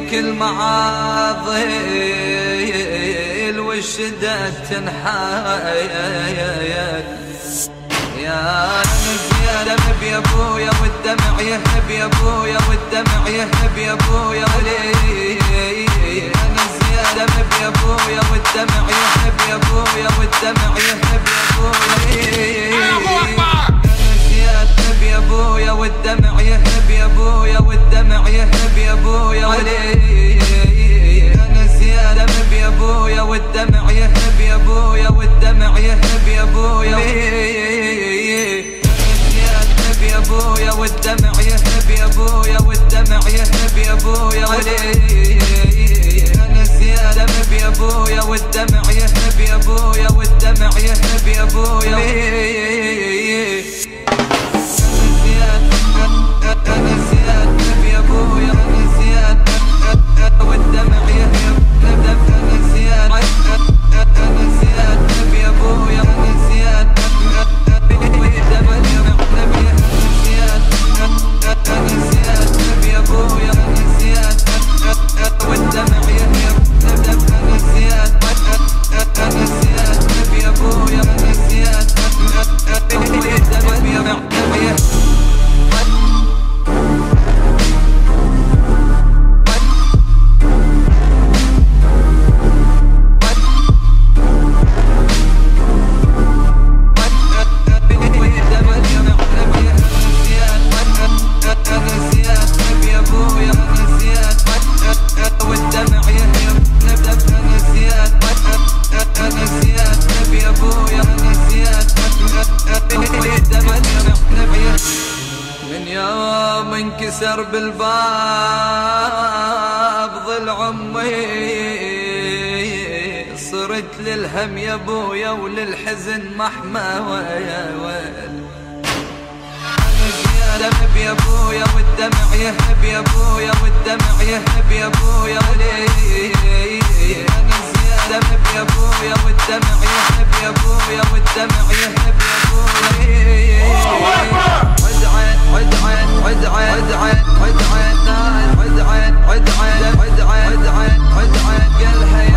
كل معاضل والشدة تنحايل يا زيادة يا ابويا والدمع يهب يا ابويا والدمع يهب يا ابويا انا زيادة يا ابويا والدمع يهب يا ابويا والدمع يهب يا ابويا انا زيادة يا ابويا والدمع يهب يا ابويا والدمع يهب يا ابويا انا زيادة يا ابويا والدمع يهب يا ابويا والدمع يهب يا ابويا يا ابويا والدمع يهب يا ابويا والدمع يهب يا ابويا انا زيادة يا ابويا والدمع يهب يا ابويا والدمع يهب يا ابويا انا زيادة يا ابويا انا زيادة والدمع يهب انا زيادة انا زيادة يا ابويا انا زيادة والدمع من يوم انكسر بالباب ضلع امي صرت للهم يا ابويا وللحزن محمى ويا ويل انا زيادة يا ابويا والدمع يهب يا ابويا والدمع يهب يا ابويا انا زيادة يا ابويا والدمع يهب يا ابويا والدمع يهب يا ابويا عد عين قلها